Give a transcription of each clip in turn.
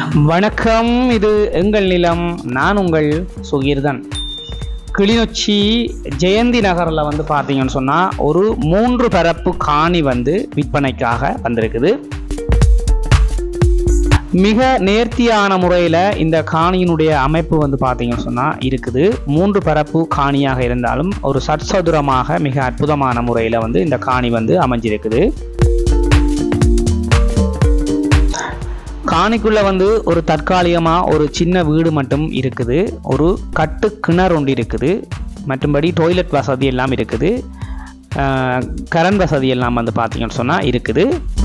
வணக்கம், இது எங்கள் நிலம். நான் உங்கள் சுகீர்தன். கிளிநொச்சி ஜெயந்தி நகரில் வந்து பார்த்தீங்கன்னு சொன்னால் ஒரு 3 பரப்பு காணி வந்து விற்பனைக்காக வந்திருக்குது. மிக நேர்த்தியான முறையில் இந்த காணியினுடைய அமைப்பு வந்து பார்த்தீங்கன்னு சொன்னால் இருக்குது. 3 பரப்பு காணியாக இருந்தாலும் ஒரு சற்சதுரமாக மிக அற்புதமான முறையில் வந்து இந்த காணி வந்து அமைஞ்சிருக்குது. காணிக்குள்ளே வந்து ஒரு தற்காலிகமாக ஒரு சின்ன வீடு மட்டும் இருக்குது. ஒரு கட்டு கிணறு ஒன்று இருக்குது. மற்றும்படி டாய்லெட் வசதி எல்லாம் இருக்குது. கரண்ட் வசதி எல்லாம் வந்து பார்த்தீங்கன்னு சொன்னால் இருக்குது.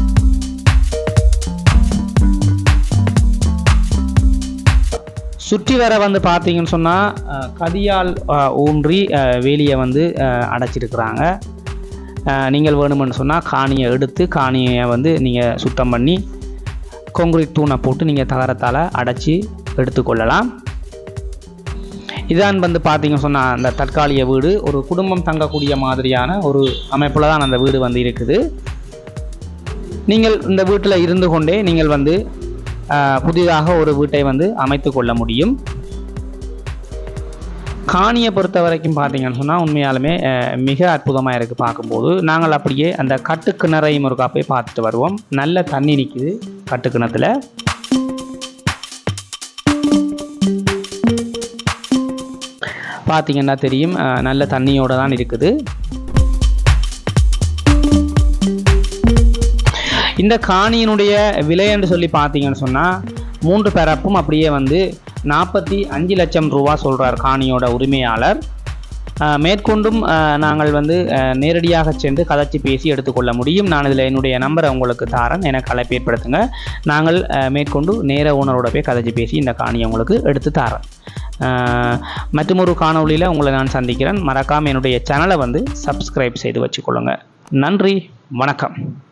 சுற்றி வர வந்து பார்த்தீங்கன்னு சொன்னால் கதியால் ஊன்றி வேலியை வந்து அடைச்சிருக்கிறாங்க. நீங்கள் வேணுமென்னு சொன்னால் காணியை எடுத்து காணியை வந்து நீங்கள் சுத்தம் பண்ணி கான்கிரீட் தூணை போட்டு நீங்கள் தகரத்தால் அடைச்சி எடுத்துக்கொள்ளலாம். இதான் வந்து பார்த்தீங்க சொன்னால் அந்த தற்காலிக வீடு ஒரு குடும்பம் தங்கக்கூடிய மாதிரியான ஒரு அமைப்பில் தான் அந்த வீடு வந்து இருக்குது. நீங்கள் இந்த வீட்டில் இருந்து கொண்டே நீங்கள் வந்து புதிதாக ஒரு வீட்டை வந்து அமைத்து கொள்ள முடியும். காணியை பொறுத்த வரைக்கும் பார்த்தீங்கன்னு சொன்னால் உண்மையாலுமே மிக அற்புதமாக இருக்குது. பார்க்கும்போது நாங்கள் அப்படியே அந்த கட்டு கிணறையும் ஒரு போய் பார்த்துட்டு வருவோம். நல்ல தண்ணி நிற்குது கட்டு கிணத்துல. பார்த்தீங்கன்னா தெரியும், நல்ல தண்ணியோடு தான் இருக்குது. இந்த காணியினுடைய விலை என்று சொல்லி பார்த்தீங்கன்னு சொன்னால் 3 பரப்பும் அப்படியே வந்து 45 லட்சம் ரூபா சொல்கிறார் காணியோட உரிமையாளர். மேற்கொண்டும் நாங்கள் வந்து நேரடியாக சென்று கதைச்சி பேசி எடுத்துக்கொள்ள முடியும். நான் இதில் என்னுடைய நம்பரை உங்களுக்கு தாரேன், எனக்கு அழைப்பு ஏற்படுத்துங்க. நாங்கள் மேற்கொண்டு நேர ஓனரோட போய் கதைச்சி பேசி இந்த காணியை உங்களுக்கு எடுத்து தாரேன். மற்றும் ஒரு காணொலியில் உங்களை நான் சந்திக்கிறேன். மறக்காமல் என்னுடைய சேனலை வந்து சப்ஸ்கிரைப் செய்து வச்சுக்கொள்ளுங்க. நன்றி, வணக்கம்.